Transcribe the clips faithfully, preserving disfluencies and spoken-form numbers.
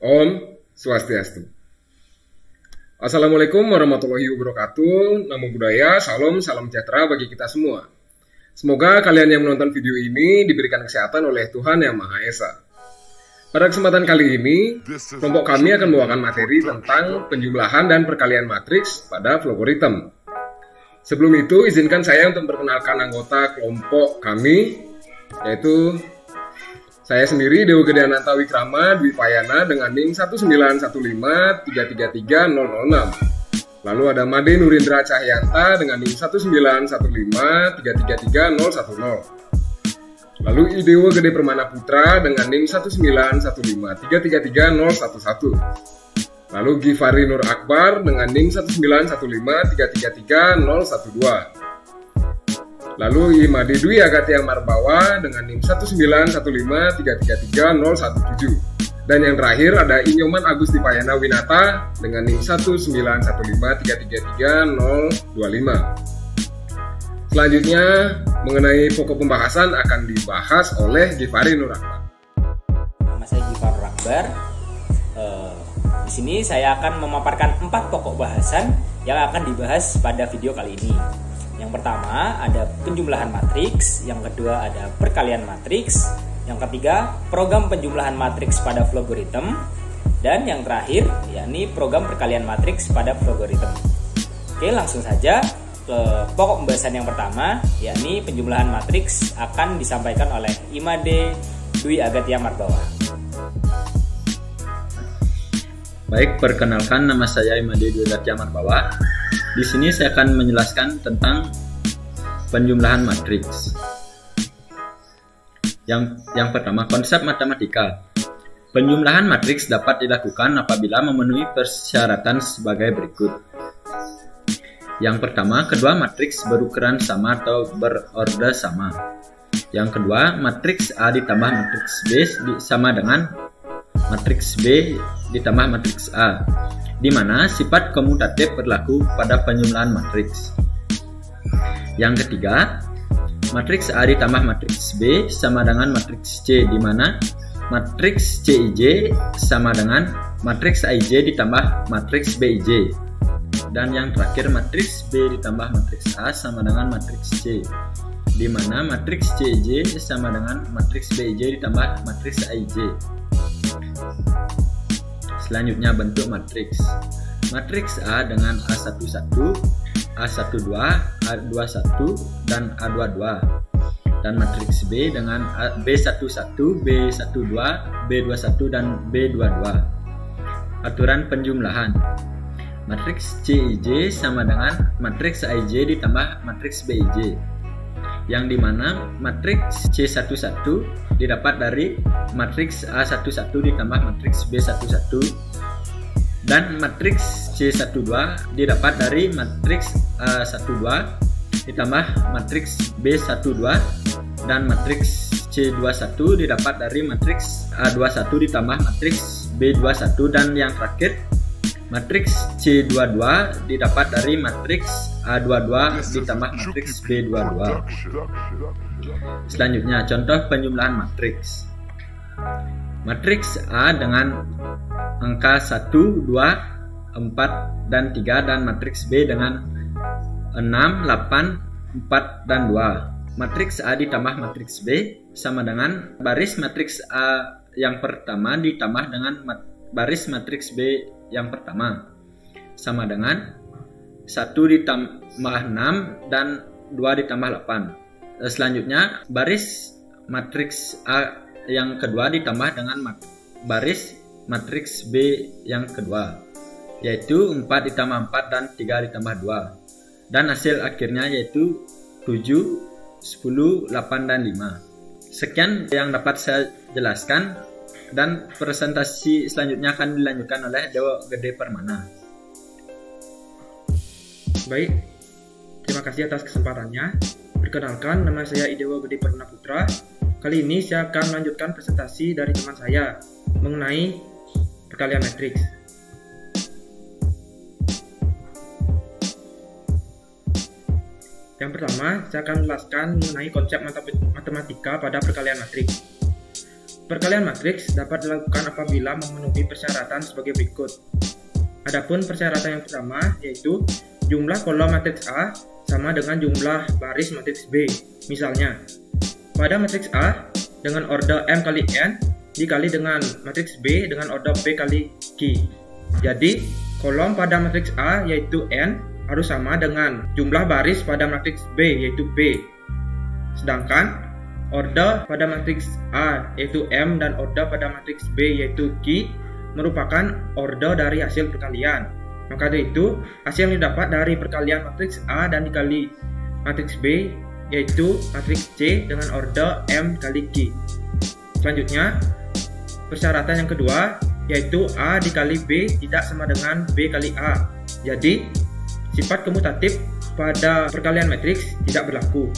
Om Swastiastu. Assalamualaikum warahmatullahi wabarakatuh. Namo Buddhaya, salam, salam sejahtera bagi kita semua. Semoga kalian yang menonton video ini diberikan kesehatan oleh Tuhan Yang Maha Esa. Pada kesempatan kali ini, kelompok kami akan membawakan materi tentang penjumlahan dan perkalian matriks pada logaritma. Sebelum itu, izinkan saya untuk memperkenalkan anggota kelompok kami, yaitu saya sendiri, Dewa Gede Ananta Wikrama Dwi Payana dengan NIM satu sembilan satu lima tiga tiga tiga nol nol enam. Lalu ada Made Nurindra Cahyanta dengan NIM satu sembilan satu lima tiga tiga tiga nol satu nol. Lalu Idewa Gede Permana Putra dengan NIM satu sembilan satu lima tiga tiga tiga nol satu satu. Lalu Givari Nur Akbar dengan NIM satu sembilan satu lima tiga tiga tiga nol satu dua. Lalu Imade Dwi Agatia Marbawa dengan NIM satu sembilan satu lima tiga tiga tiga nol satu tujuh. Dan yang terakhir ada Inyoman Agus Dipayana Winata dengan NIM satu sembilan satu lima tiga tiga tiga nol dua lima. Selanjutnya mengenai pokok pembahasan akan dibahas oleh Givari Nur Akbar. Nama saya Givari Nur Akbar. Uh, di sini saya akan memaparkan empat pokok bahasan yang akan dibahas pada video kali ini. Yang pertama ada penjumlahan matriks, yang kedua ada perkalian matriks, yang ketiga program penjumlahan matriks pada logaritma, dan yang terakhir yakni program perkalian matriks pada logaritma. Oke, langsung saja ke pokok pembahasan yang pertama, yakni penjumlahan matriks akan disampaikan oleh Imade Dwi Agatia Marbawa. Baik, perkenalkan nama saya Imade Dwi Agatia Marbawa. Di sini saya akan menjelaskan tentang penjumlahan matriks. Yang yang pertama, konsep matematika. Penjumlahan matriks dapat dilakukan apabila memenuhi persyaratan sebagai berikut. Yang pertama, kedua matriks berukuran sama atau berorder sama. Yang kedua, matriks A ditambah matriks B sama dengan matriks B ditambah matriks A, di mana sifat komutatif berlaku pada penjumlahan matriks. Yang ketiga, matriks A ditambah matriks B sama dengan matriks C, di mana matriks C I J sama dengan matriks I J ditambah matriks B I J. Dan yang terakhir, matriks B ditambah matriks A sama dengan matriks C, di mana matriks C I J sama dengan matriks B I J ditambah matriks I J. Selanjutnya bentuk matriks. Matriks A dengan A satu satu, A satu dua, A dua satu, dan A dua dua. Dan matriks B dengan B satu satu, B satu dua, B dua satu, dan B dua dua. Aturan penjumlahan. Matriks C I J sama dengan matriks I J ditambah matriks B I J, yang dimana matriks C satu satu didapat dari matriks A satu satu ditambah matriks B satu satu, dan matriks C satu dua didapat dari matriks A satu dua ditambah matriks B satu dua, dan matriks C dua satu didapat dari matriks A dua satu ditambah matriks B dua satu, dan yang terakhir matriks C dua dua didapat dari matriks A dua dua ditambah matriks B dua dua. Selanjutnya, contoh penjumlahan matriks. Matriks A dengan angka satu, dua, empat, dan tiga, dan matriks B dengan enam, delapan, empat, dan dua. Matriks A ditambah matriks B sama dengan baris matriks A yang pertama ditambah dengan mat baris matriks B yang pertama, sama dengan satu ditambah enam dan dua ditambah delapan. Selanjutnya, baris matriks A yang kedua ditambah dengan mat baris matriks B yang kedua, yaitu empat ditambah empat dan tiga ditambah dua. Dan hasil akhirnya yaitu tujuh, sepuluh, delapan, dan lima. Sekian yang dapat saya jelaskan, dan presentasi selanjutnya akan dilanjutkan oleh Dewa Gede Permana. Baik, terima kasih atas kesempatannya. Perkenalkan, nama saya Idewa Gede Permana Putra. Kali ini saya akan melanjutkan presentasi dari teman saya mengenai perkalian matriks. Yang pertama, saya akan menjelaskan mengenai konsep matematika pada perkalian matriks. Perkalian matriks dapat dilakukan apabila memenuhi persyaratan sebagai berikut. Adapun persyaratan yang pertama yaitu jumlah kolom matriks A sama dengan jumlah baris matriks B. Misalnya, pada matriks A dengan order M kali N dikali dengan matriks B dengan order P kali Q. Jadi, kolom pada matriks A yaitu N harus sama dengan jumlah baris pada matriks B yaitu P. Sedangkan order pada matriks A yaitu M dan order pada matriks B yaitu Q merupakan order dari hasil perkalian. Maka dari itu, hasil yang didapat dari perkalian matriks A dan dikali matriks B yaitu matriks C dengan order M kali Q. Selanjutnya, persyaratan yang kedua yaitu A dikali B tidak sama dengan B kali A. Jadi, sifat komutatif pada perkalian matriks tidak berlaku.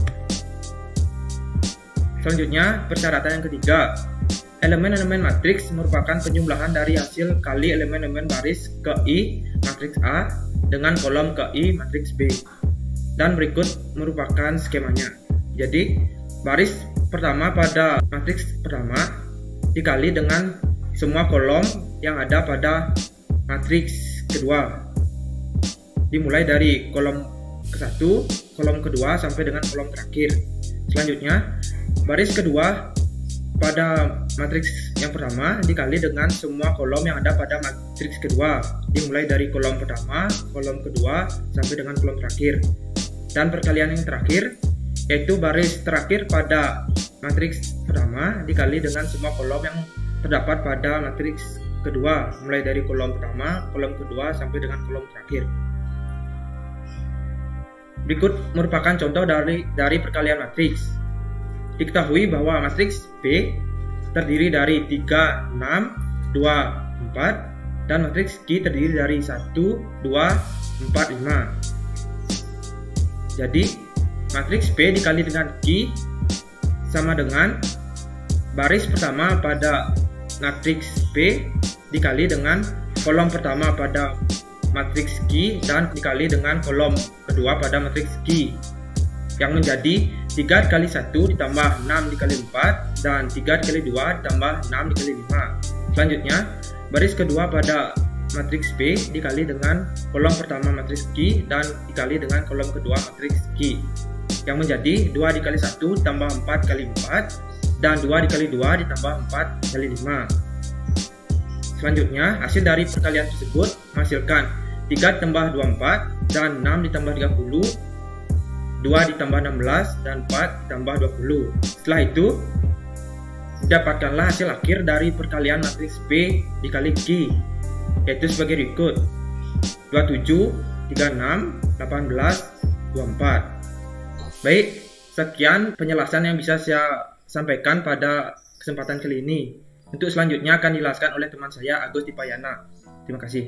Selanjutnya, persyaratan yang ketiga, elemen-elemen matriks merupakan penjumlahan dari hasil kali elemen-elemen baris ke I matriks A dengan kolom ke I matriks B. Dan berikut merupakan skemanya. Jadi, baris pertama pada matriks pertama dikali dengan semua kolom yang ada pada matriks kedua. Dimulai dari kolom ke satu, kolom kedua sampai dengan kolom terakhir. Selanjutnya, baris kedua pada matriks yang pertama dikali dengan semua kolom yang ada pada matriks kedua, dimulai dari kolom pertama, kolom kedua, sampai dengan kolom terakhir. Dan perkalian yang terakhir, yaitu baris terakhir pada matriks pertama dikali dengan semua kolom yang terdapat pada matriks kedua, mulai dari kolom pertama, kolom kedua, sampai dengan kolom terakhir. Berikut merupakan contoh dari, dari perkalian matriks. Diketahui bahwa matriks P terdiri dari tiga, enam, dua, empat dan matriks Q terdiri dari satu, dua, empat, lima. Jadi, matriks P dikali dengan Q sama dengan baris pertama pada matriks P dikali dengan kolom pertama pada matriks Q dan dikali dengan kolom kedua pada matriks Q, yang menjadi tiga dikali satu ditambah enam dikali empat dan tiga dikali dua ditambah enam dikali lima. Selanjutnya, baris kedua pada matriks P dikali dengan kolom pertama matriks Q dan dikali dengan kolom kedua matriks Q, yang menjadi dua dikali satu ditambah empat dikali empat dan dua dikali dua ditambah empat dikali lima. Selanjutnya, hasil dari perkalian tersebut menghasilkan tiga ditambah dua puluh empat dan enam ditambah tiga puluh, dua ditambah enam belas dan empat ditambah dua puluh. Setelah itu, dapatkanlah hasil akhir dari perkalian matriks P dikali Q, yaitu sebagai berikut: dua puluh tujuh, tiga puluh enam, delapan belas, dua puluh empat. Baik, sekian penjelasan yang bisa saya sampaikan pada kesempatan kali ini. Untuk selanjutnya akan dijelaskan oleh teman saya, Agus Dipayana. Terima kasih.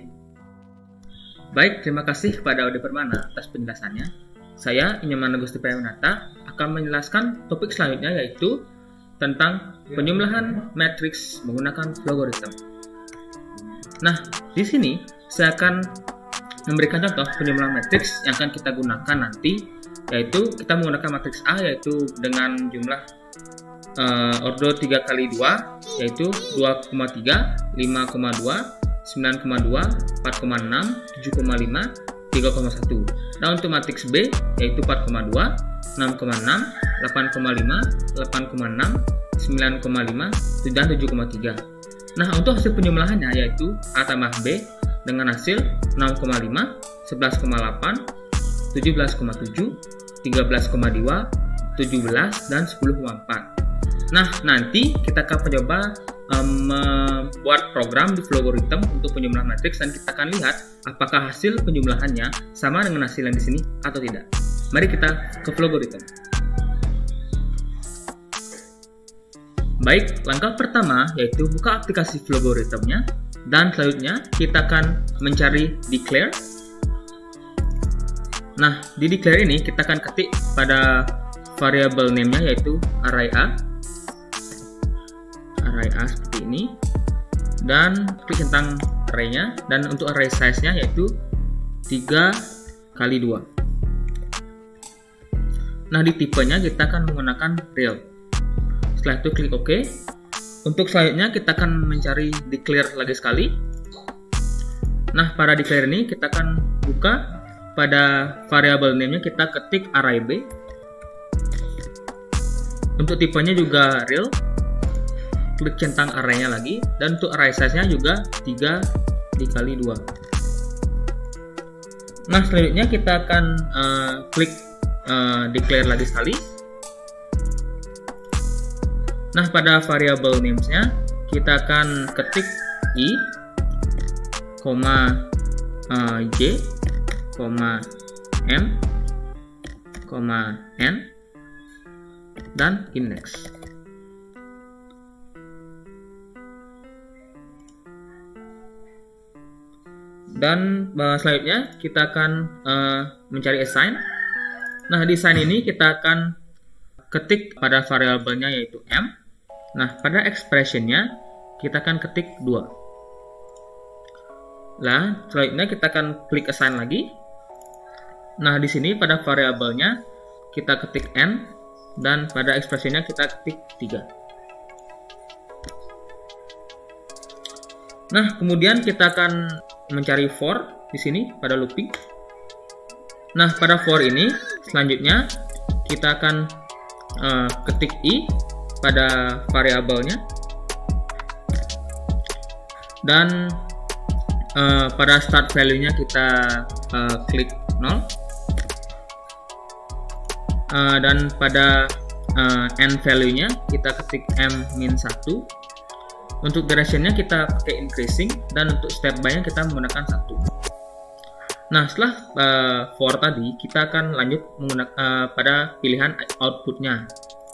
Baik, terima kasih kepada Ode Permana atas penjelasannya. Saya, Inyoman Agus Dipayana, akan menjelaskan topik selanjutnya, yaitu tentang penjumlahan matriks menggunakan logaritma. Nah, di sini saya akan memberikan contoh penjumlahan matriks yang akan kita gunakan nanti, yaitu kita menggunakan matriks A yaitu dengan jumlah uh, order tiga kali dua, yaitu dua koma tiga, lima koma dua, sembilan koma dua, empat koma enam, tujuh koma lima, tiga koma satu. Nah, untuk matriks B yaitu empat koma dua, enam koma enam, delapan koma lima, delapan koma enam, sembilan koma lima, dan tujuh koma tiga. Nah, untuk hasil penjumlahannya yaitu A tambah B dengan hasil enam koma lima, sebelas koma delapan, tujuh belas koma tujuh, tiga belas koma dua, tujuh belas, dan sepuluh koma empat. Nah, nanti kita akan mencoba um, membuat program di Flowgorithm untuk penjumlahan matriks dan kita akan lihat apakah hasil penjumlahannya sama dengan hasil yang di sini atau tidak. Mari kita ke Flowgorithm. Baik, langkah pertama yaitu buka aplikasi Flowgorithm-nya dan selanjutnya kita akan mencari declare. Nah, di declare ini kita akan ketik pada variable name-nya yaitu array A. Array A seperti ini. Dan klik tentang array-nya dan untuk array size-nya yaitu tiga kali dua. Nah, di tipenya kita akan menggunakan real. Setelah itu klik OK. Untuk selanjutnya kita akan mencari declare lagi sekali. Nah, pada declare ini kita akan buka pada variable name-nya, kita ketik array b. Untuk tipenya juga real. Klik centang array-nya lagi, dan untuk array size-nya juga tiga dikali dua. Nah, selanjutnya kita akan uh, klik uh, declare lagi sekali. Nah, pada variable names-nya kita akan ketik i, koma uh, j, koma m, koma n, dan index. Dan uh, selanjutnya kita akan uh, mencari assign. Nah, di assign ini kita akan ketik pada variabelnya yaitu m. Nah, pada expressionnya kita akan ketik dua. Nah, selanjutnya kita akan klik assign lagi. Nah, di sini pada variabelnya kita ketik n, dan pada ekspresinya kita ketik tiga. Nah, kemudian kita akan mencari for di sini pada looping. Nah, pada for ini selanjutnya kita akan uh, ketik i pada variabelnya, dan uh, pada start value-nya kita uh, klik nol, uh, dan pada uh, end value-nya kita ketik m min satu. Untuk duration-nya kita pakai increasing, dan untuk step by-nya kita menggunakan satu. Nah, setelah uh, for tadi, kita akan lanjut menggunakan uh, pada pilihan output-nya,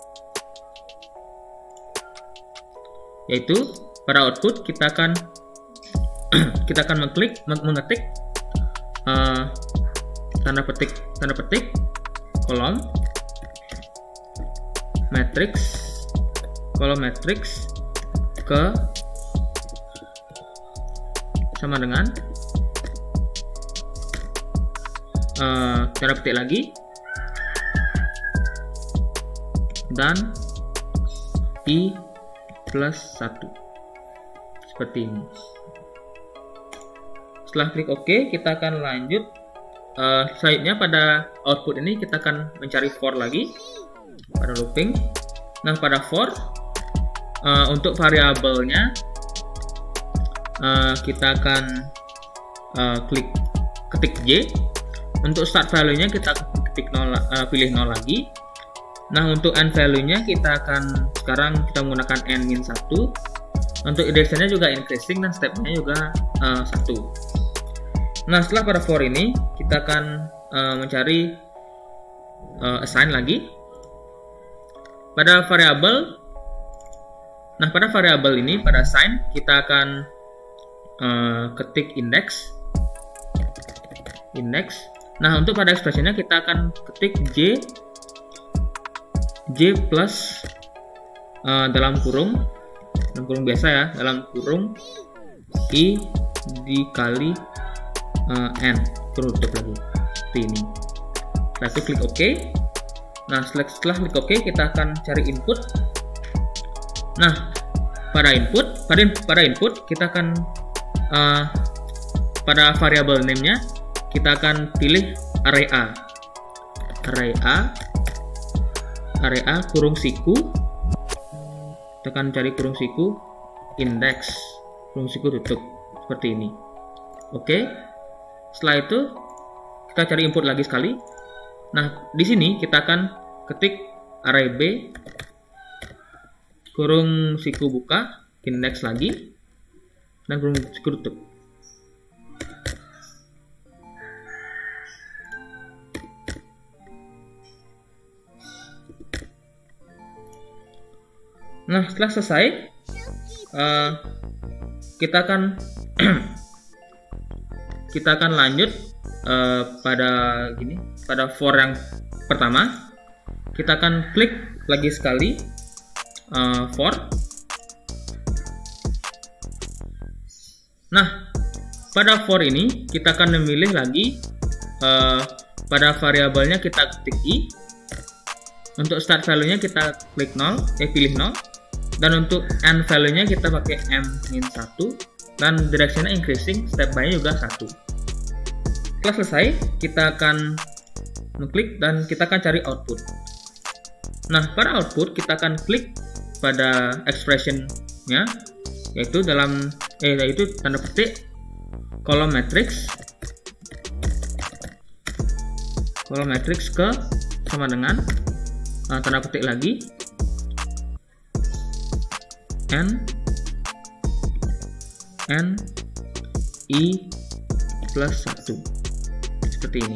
yaitu pada output kita akan kita akan mengklik mengetik uh, tanda petik tanda petik kolom matrix kolom matrix ke sama dengan uh, tanda petik lagi dan i plus satu, seperti ini. Setelah klik OK, kita akan lanjut. Uh, selanjutnya pada output ini kita akan mencari for lagi pada looping. Nah, pada for uh, untuk variabelnya uh, kita akan uh, klik ketik j. Untuk start value-nya kita ketik nol, uh, pilih nol lagi. Nah, untuk end value-nya kita akan sekarang kita menggunakan n min satu. Untuk indexnya juga increasing, dan step-nya juga uh, satu. Nah, setelah pada for ini kita akan uh, mencari uh, assign lagi pada variabel. Nah, pada variabel ini pada assign kita akan uh, ketik index index. Nah, untuk pada expressionnya kita akan ketik j j plus uh, dalam kurung dalam kurung biasa ya, dalam kurung i dikali uh, n, kurung tutup lagi seperti ini. Setelah itu klik OK. Nah, setelah, setelah klik OK kita akan cari input. Nah, pada input pada, pada input kita akan uh, pada variable name-nya kita akan pilih array a array a array A kurung siku, kita akan cari kurung siku index, kurung siku tutup seperti ini. Oke, setelah itu kita cari input lagi sekali. Nah, di sini kita akan ketik array B kurung siku buka index lagi dan kurung siku tutup. Nah, setelah selesai uh, kita akan kita akan lanjut uh, pada gini pada for yang pertama. Kita akan klik lagi sekali uh, for. Nah, pada for ini kita akan memilih lagi uh, pada variabelnya kita ketik i. Untuk start value-nya kita klik nol, eh pilih nol. Dan untuk n value-nya kita pakai m min satu, dan direction increasing, step by-nya juga satu. Setelah selesai, kita akan mengklik dan kita akan cari output. Nah, pada output kita akan klik pada expression-nya, yaitu dalam eh yaitu tanda petik kolom matrix kolom matrix ke sama dengan uh, tanda petik lagi n n i plus satu, seperti ini.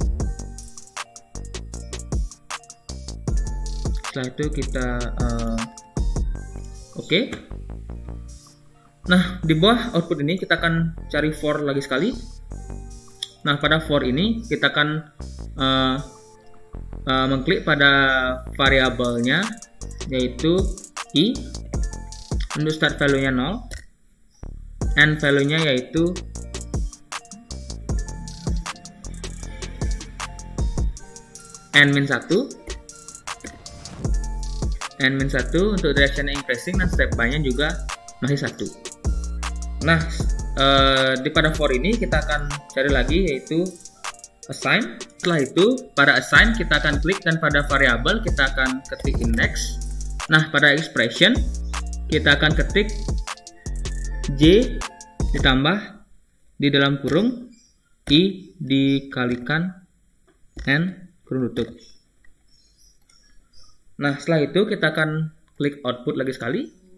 Setelah itu kita uh, oke okay. Nah, di bawah output ini kita akan cari for lagi sekali. Nah, pada for ini kita akan uh, uh, mengklik pada variabelnya, yaitu i. Untuk start value-nya nol, n value-nya yaitu n min satu, n min satu. Untuk direction increasing dan step by-nya juga masih satu. Nah, eh, di pada for ini kita akan cari lagi yaitu assign. Setelah itu pada assign kita akan klik dan pada variabel kita akan ketik index. Nah, pada expression kita akan ketik j ditambah di dalam kurung i dikalikan n kurung tutup. Nah, setelah itu kita akan klik output lagi sekali.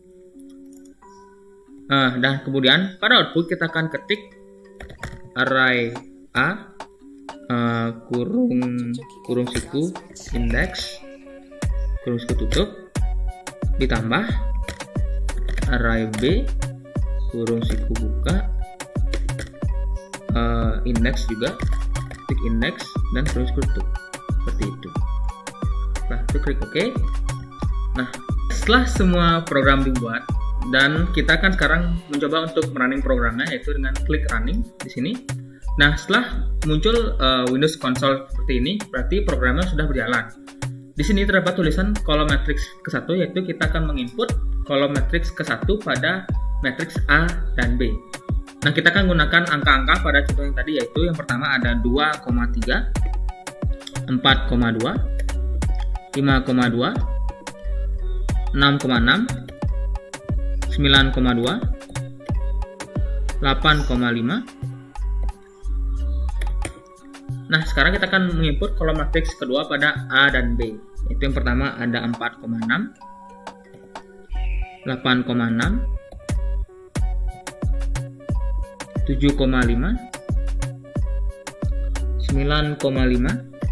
Nah, dan kemudian pada output kita akan ketik array a uh, kurung kurung siku index kurung siku tutup ditambah array b kurung siku buka uh, index juga klik index dan kurung siku tutup, seperti itu. Nah, itu klik OK. Nah, setelah semua program dibuat dan kita akan sekarang mencoba untuk running programnya, yaitu dengan klik running di sini. Nah, setelah muncul uh, Windows Console seperti ini, berarti programnya sudah berjalan. Di sini terdapat tulisan kolom matriks ke satu, yaitu kita akan menginput kolom matriks ke satu pada matriks A dan B. Nah, kita akan gunakan angka-angka pada contoh yang tadi, yaitu yang pertama ada dua koma tiga, empat koma dua, lima koma dua, enam koma enam, sembilan koma dua, delapan koma lima. Nah, sekarang kita akan menginput kolom matriks kedua pada A dan B. Itu yang pertama ada empat koma enam, delapan koma enam, tujuh koma lima, sembilan koma lima,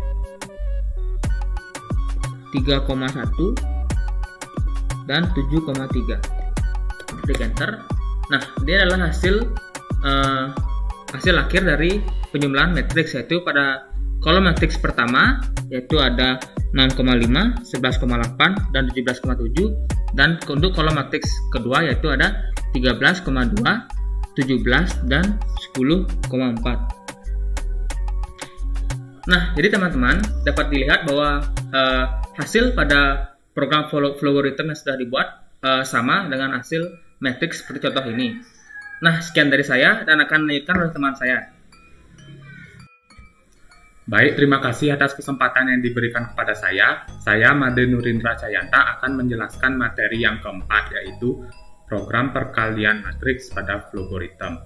tiga koma satu, dan tujuh koma tiga. Klik enter. Nah, dia adalah hasil uh, hasil akhir dari penjumlahan matriks, yaitu pada kolom matriks pertama yaitu ada enam koma lima, sebelas koma delapan, dan tujuh belas koma tujuh, dan untuk kolom matriks kedua yaitu ada tiga belas koma dua, tujuh belas, dan sepuluh koma empat. Nah, jadi teman-teman dapat dilihat bahwa uh, hasil pada program Flowgorithm yang sudah dibuat uh, sama dengan hasil matriks seperti contoh ini. Nah, sekian dari saya dan akan dilanjutkan oleh teman saya. Baik, terima kasih atas kesempatan yang diberikan kepada saya. Saya Made Nurindra Cayanta akan menjelaskan materi yang keempat, yaitu program perkalian matriks pada Flowgorithm.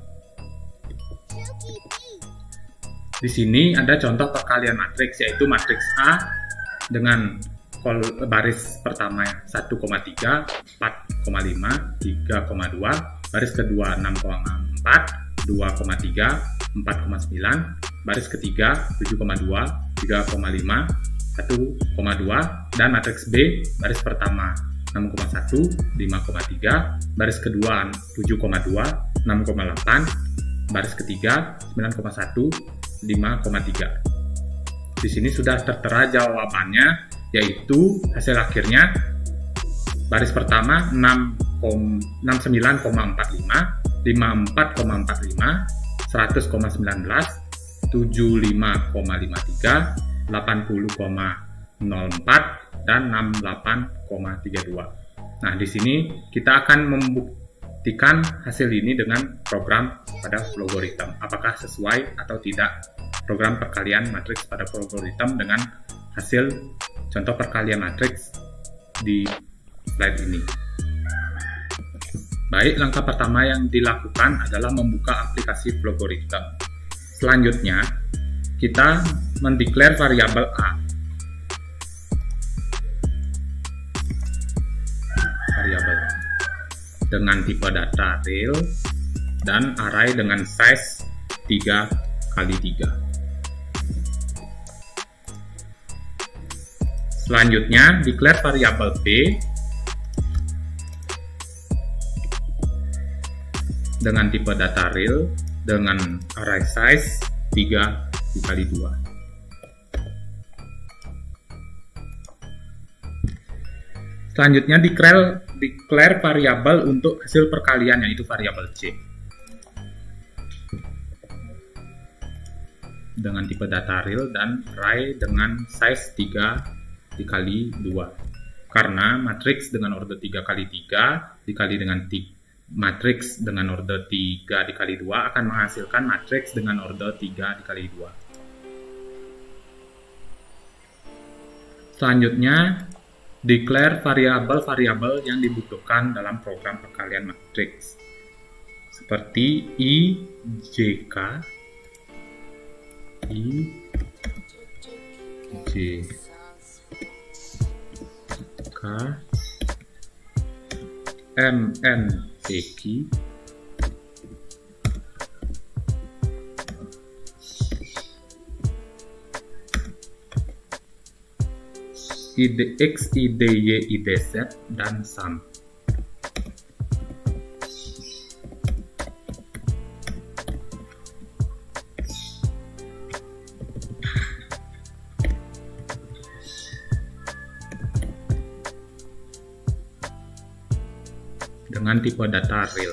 Di sini ada contoh perkalian matriks, yaitu matriks A dengan baris pertama satu koma tiga, empat koma lima, tiga koma dua, baris kedua enam koma empat, dua koma tiga, empat koma sembilan, baris ketiga tujuh koma dua, tiga koma lima, satu koma dua, dan matriks B baris pertama enam koma satu, lima koma tiga, baris kedua tujuh koma dua, enam koma delapan, baris ketiga sembilan koma satu, lima koma tiga. Di sini sudah tertera jawabannya, yaitu hasil akhirnya baris pertama enam puluh sembilan koma empat lima, lima puluh empat koma empat lima, seratus koma sembilan belas, tujuh puluh lima koma lima tiga, delapan puluh koma nol empat, dan enam puluh delapan koma tiga dua. Nah, di sini kita akan membuktikan hasil ini dengan program pada logaritma. Apakah sesuai atau tidak program perkalian matriks pada logaritma dengan hasil contoh perkalian matriks di slide ini. Baik, langkah pertama yang dilakukan adalah membuka aplikasi logaritma. Selanjutnya, kita mendeklar variabel A. Variabel A dengan tipe data real dan array dengan size tiga kali tiga. Selanjutnya, declare variabel B dengan tipe data real dengan array size tiga dikali dua. Selanjutnya declare, declare variabel untuk hasil perkalian, yaitu variabel C dengan tipe data real dan array dengan size tiga dikali dua. Karena matriks dengan order tiga kali tiga dikali dengan tiga, matriks dengan order tiga dikali dua akan menghasilkan matriks dengan order tiga dikali dua. Selanjutnya, declare variabel-variabel yang dibutuhkan dalam program perkalian matriks seperti I, J, K, I, J, K, M, N, Q, I D X, I D Y, I D Z, dan sum. Dengan tipe data real.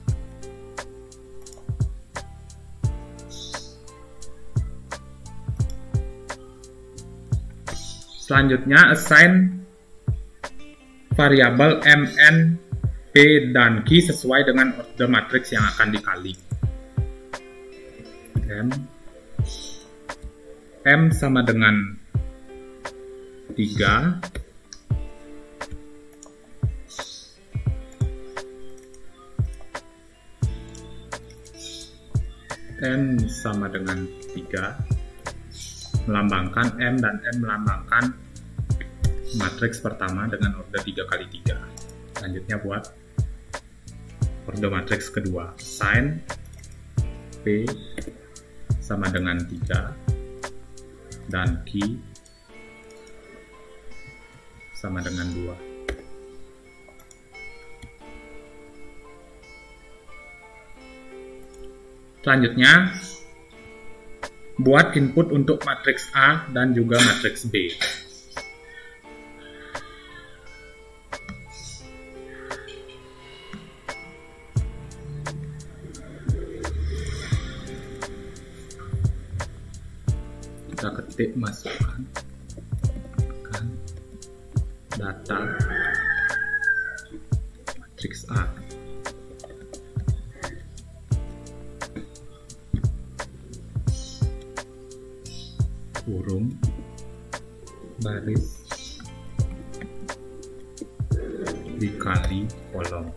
Selanjutnya, assign variabel M, N, P, dan Q sesuai dengan order matriks yang akan dikali. M, M sama dengan tiga, N sama dengan tiga, melambangkan M, dan N melambangkan matriks pertama dengan order tiga kali tiga. Selanjutnya buat order matriks kedua, assign P sama dengan tiga dan Q sama dengan dua. Selanjutnya, buat input untuk matriks A dan juga matriks B. Kita ketik, masukkan kan, data matriks A. Kurung baris dikali kolom.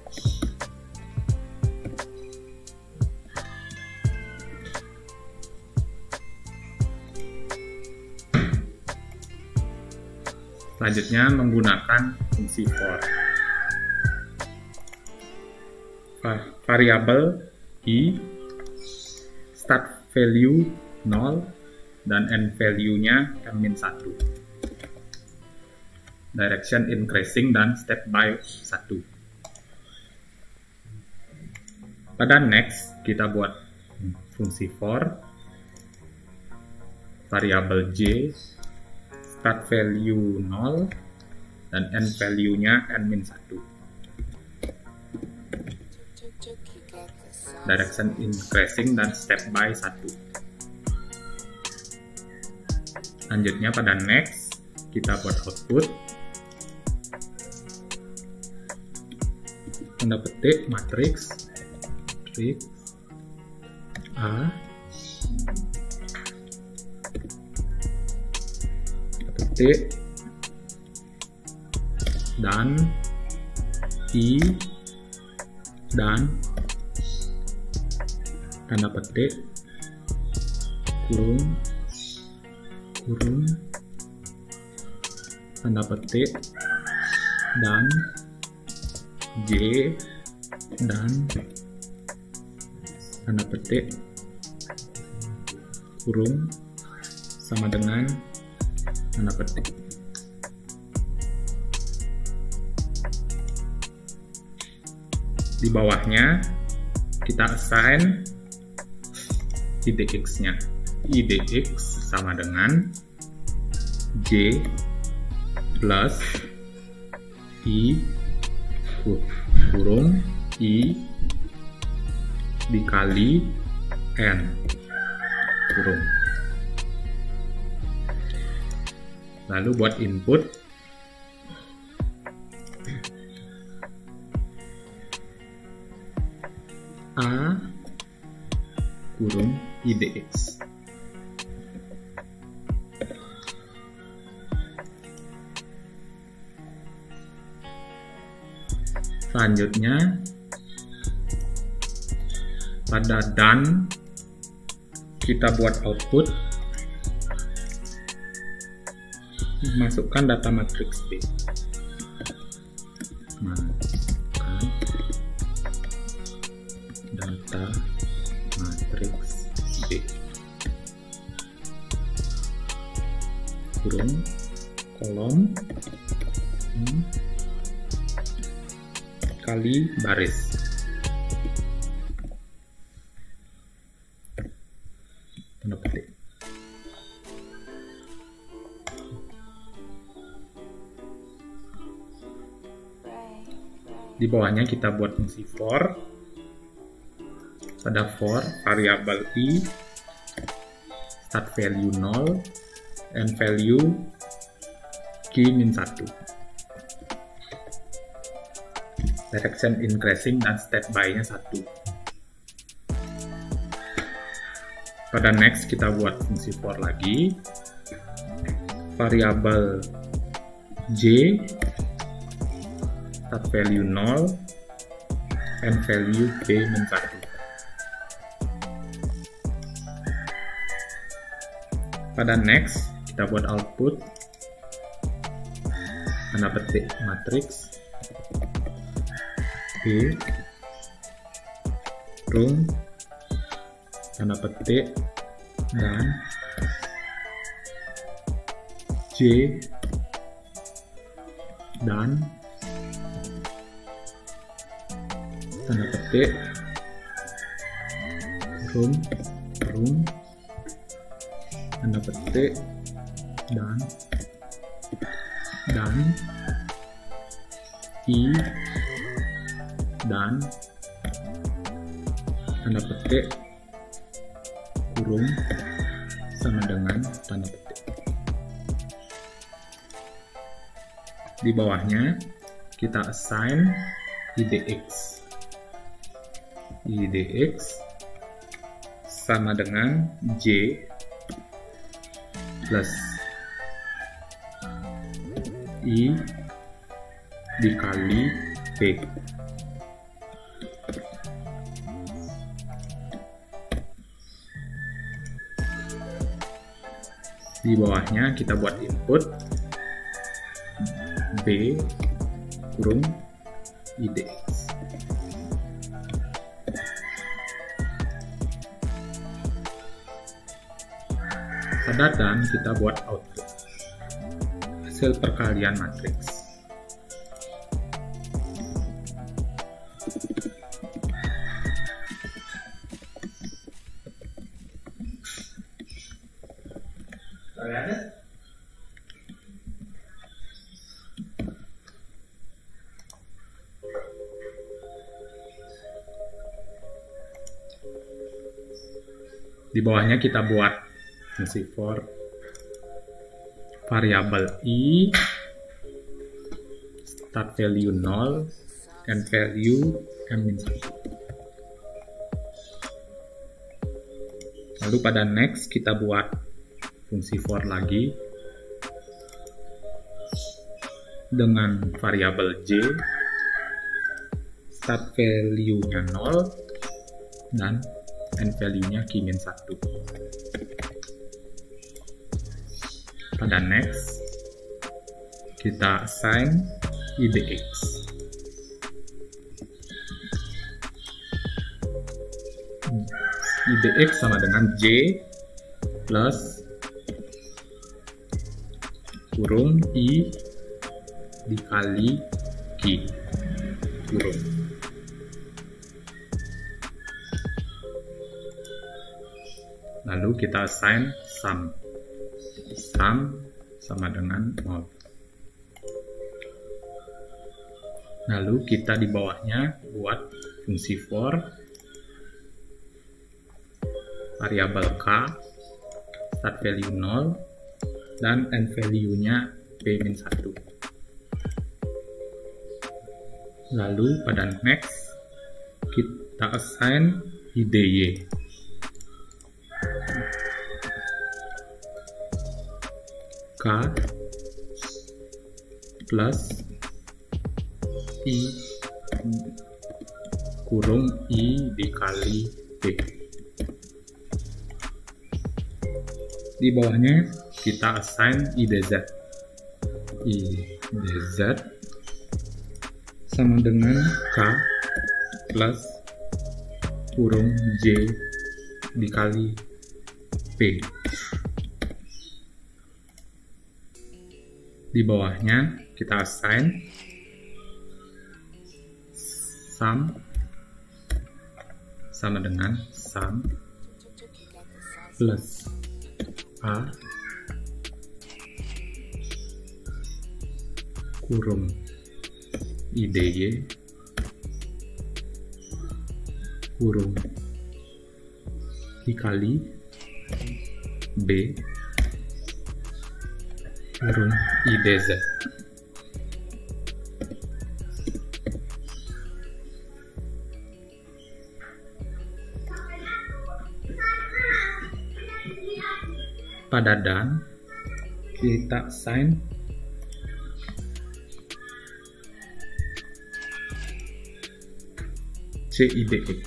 Selanjutnya menggunakan fungsi for. Variabel I start value nol dan end value-nya M min satu. Direction increasing dan step by satu. Pada next, kita buat fungsi for. Variabel J start value nol dan end value-nya N min satu. Direction increasing dan step by satu. Selanjutnya pada next, kita buat output tanda petik matriks matriks A petik dan I dan tanda petik kurung kurung tanda petik dan J dan tanda petik kurung sama dengan tanda petik. Di bawahnya kita assign I D X-nya. I D X sama dengan J plus I kurung I dikali N kurung. Lalu buat input A kurung I D X. Selanjutnya pada done kita buat output, masukkan data matriks B. Masukkan data matriks B kurung kolom hmm, kali baris. Tanda petik. Di bawahnya kita buat fungsi for. Pada for variabel I start value nol and value key min satu. Direction increasing dan state by-nya satu. Pada next kita buat fungsi for lagi. Variabel J start value nol and value B min satu. Pada next kita buat output tanda petik matriks B kurung tanda petik dan J dan tanda petik kurung kurung tanda petik dan dan I dan tanda petik kurung sama dengan tanda petik. Di bawahnya kita assign I D X. I D X sama dengan J plus I dikali P. Di bawahnya kita buat input B kurung I D X. Pada done kita buat output hasil perkalian matriks. Di bawahnya kita buat fungsi for variabel I start value nol and value M minus satu. Lalu pada next kita buat fungsi for lagi dengan variabel J, start value-nya nol dan end value-nya Q min satu. Pada next kita assign I D X. I D X sama dengan J plus kurung I dikali Q kurung. Lalu kita assign sum. Sum sama dengan nol. Lalu kita di bawahnya buat fungsi for variabel K, start value nol dan end value-nya P min satu. Lalu pada next kita assign I D Y. K plus I kurung I dikali P. Di bawahnya kita assign I D Z. I D Z sama dengan K plus kurung J dikali P. Di bawahnya kita assign sum sama dengan sum plus A kurung I D Y kurung dikali B kurung I D Z. Pada done kita assign C I D X.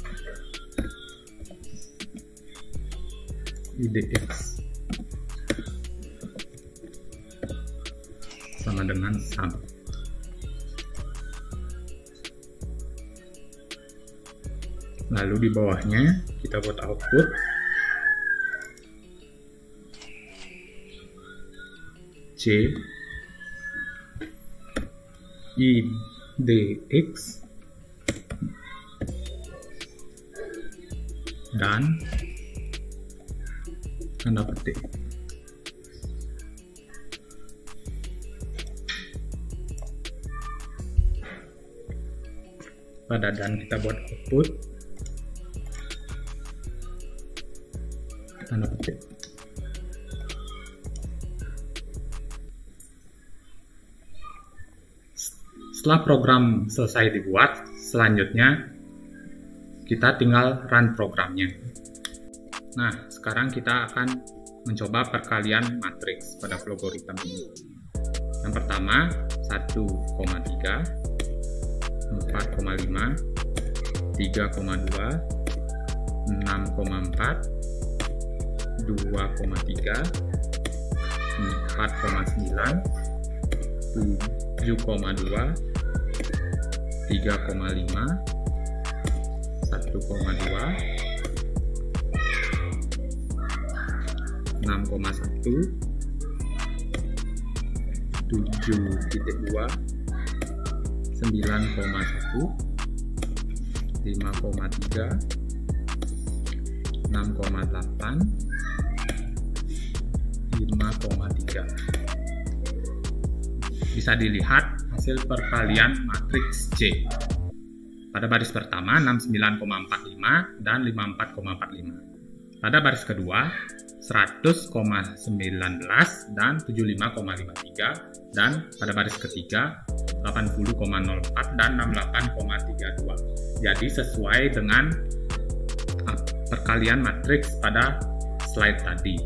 I D X sama dengan sum. Lalu di bawahnya kita buat output C I D X dan tanda petik. Pada dan kita buat output tanda petik. Setelah program selesai dibuat, selanjutnya kita tinggal run programnya. Nah, sekarang kita akan mencoba perkalian matriks pada logaritma ini. Yang pertama, satu koma tiga, empat koma lima, tiga koma dua, enam koma empat, dua koma tiga, empat koma sembilan, tujuh koma dua, tiga koma lima, satu koma dua, enam koma satu, tujuh koma dua, sembilan koma satu, lima koma tiga, enam koma delapan, lima koma tiga. Bisa dilihat hasil perkalian matriks C. Pada baris pertama enam puluh sembilan koma empat lima dan lima puluh empat koma empat lima. Pada baris kedua seratus koma sembilan belas dan tujuh puluh lima koma lima tiga, dan pada baris ketiga delapan puluh koma nol empat, dan enam puluh delapan koma tiga dua. Jadi sesuai dengan perkalian matriks pada slide tadi.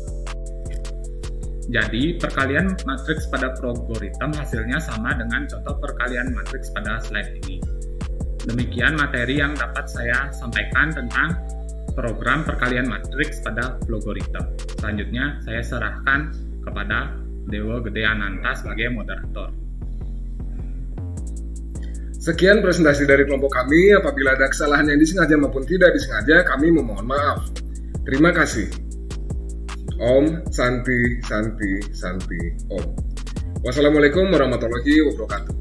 Jadi perkalian matriks pada logaritma hasilnya sama dengan contoh perkalian matriks pada slide ini. Demikian materi yang dapat saya sampaikan tentang program perkalian matriks pada logaritma. Selanjutnya saya serahkan kepada Dewa Gede Ananta sebagai moderator. Sekian presentasi dari kelompok kami. Apabila ada kesalahan yang disengaja maupun tidak disengaja, kami memohon maaf. Terima kasih. Om Santi Santi Santi Om. Wassalamualaikum warahmatullahi wabarakatuh.